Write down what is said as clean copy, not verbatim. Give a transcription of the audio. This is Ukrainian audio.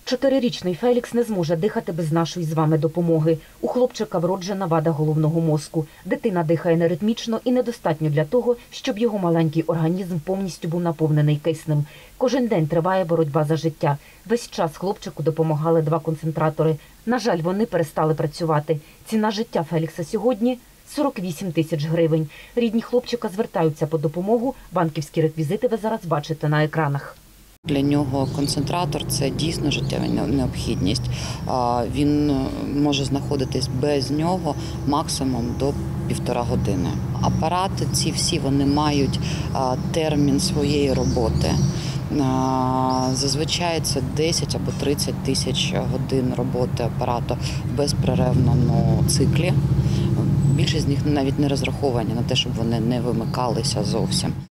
4-річний Фелікс не зможе дихати без нашої з вами допомоги. У хлопчика вроджена вада головного мозку. Дитина дихає неритмічно і недостатньо для того, щоб його маленький організм повністю був наповнений киснем. Кожен день триває боротьба за життя. Весь час хлопчику допомагали 2 концентратори. На жаль, вони перестали працювати. Ціна життя Фелікса сьогодні – 48 тисяч гривень. Рідні хлопчика звертаються по допомогу. Банківські реквізити ви зараз бачите на екранах. Для нього концентратор – це дійсно життєва необхідність. Він може знаходитись без нього максимум до 1,5 години. Апарати ці всі вони мають термін своєї роботи. Зазвичай це 10 або 30 тисяч годин роботи апарату в безперервному циклі. Більшість з них навіть не розраховані на те, щоб вони не вимикалися зовсім.